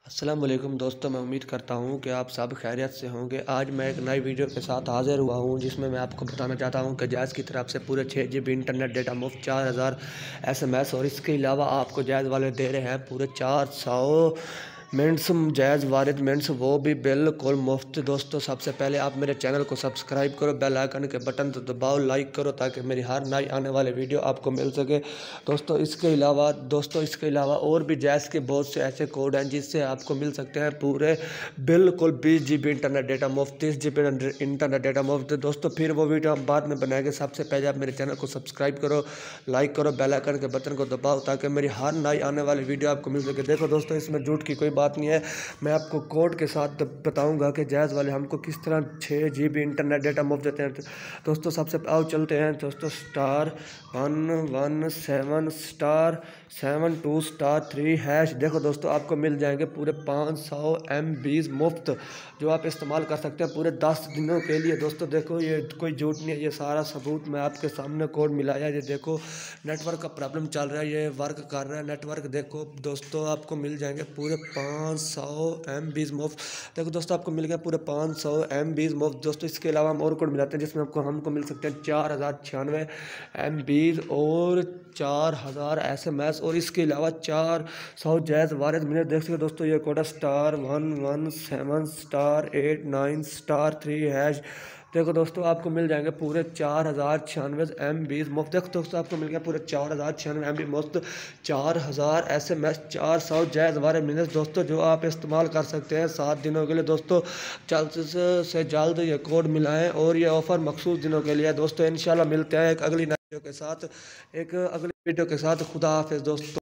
السلام علیکم دوستوں، میں امید کرتا ہوں کہ آپ سب خیریت سے ہوں گے۔ آج میں ایک نئی ویڈیو کے ساتھ حاضر ہوا ہوں جس میں آپ کو بتانا چاہتا ہوں کہ جائز کی طرف سے پورے 6 GB انٹرنیٹ ڈیٹا مفت، 4000 SMS اور اس کے علاوہ آپ کو جائز والے دے رہے ہیں پورے 400 منٹس، جائز وارد منٹس، وہ بھی بالکل مفت۔ دوستو سب سے پہلے آپ میرے چینل کو سبسکرائب کرو، بیل آئیکن کے بٹن تو دباؤ، لائک کرو تاکہ میری ہر نئی آنے والے ویڈیو آپ کو مل سکے۔ دوستو اس کے علاوہ اور بھی جائز کے بہت سے ایسے کوڈ ہیں جس سے آپ کو مل سکتے ہیں پورے بالکل 20 GB انٹرنیٹ ڈیٹا مفت، 30 GB انٹرنیٹ ڈیٹا مفت۔ دوستو پھر وہ ویڈیو ہم بعد میں بنائیں گے۔ سب سے پہلے آپ میرے چینل کو سبسکرائب کرو، لائک کرو، بیل آئیکن کے بٹن کو دباؤ تاکہ میری ہر نئی آنے والی ویڈیو آپ کو مل سکے۔ دیکھو دوستو اس میں جھوٹ کی کوئی بات نہیں ہے، میں آپ کو کوڈ کے ساتھ بتاؤں گا کہ جائز والے ہم کو کس طرح 6 GB انٹرنیٹ ڈیٹا مفت دیتے ہیں۔ دوستو سب سے آؤ چلتے ہیں دوستو *117*72*3#۔ دیکھو دوستو آپ کو مل جائیں گے پورے 500 MB مفت جو آپ استعمال کر سکتے ہیں پورے 10 دنوں کے لیے۔ دوستو دیکھو یہ کوئی جھوٹ نہیں ہے، یہ سارا ثبوت میں آپ کے سامنے کوڈ ملایا۔ یہ دیکھو نیٹ ورک کا پرابلم چل رہا ہے، یہ ورک کر رہا ہے نیٹ ورک۔ دیکھو دوستو آپ کو مل جائیں گے پورے 500 MB مفت۔ دیکھو دوستو آپ کو مل گیا پورے 500 MB مفت۔ دوستو اس کے علاوہ ہم اور کوڈ ملاتے ہیں جس میں ہم کو مل سکتے ہیں 4096 MB اور 4000 SMS اور اس کے علاوہ 400 جائز وارد منٹ۔ دیکھ سکتے دوستو یہ کوڈ ہے *117*89*3#۔ دیکھو دوستو آپ کو مل جائیں گے پورے 4096 MB مفت۔ دیکھو دوستو آپ کو مل گیا پورے 4096 MB مفت، 4000 SMS، 400 جائز وارد منٹ دوستو جو آپ استعمال کر سکتے ہیں 7 دنوں کے لیے۔ دوستو جلد سے جلد یہ کوڈ ملائیں اور یہ آفر مخصوص دنوں کے لیے۔ دوستو انشاءاللہ ملتے ہیں ایک اگلی ویڈیو کے ساتھ، خدا حافظ دوستو۔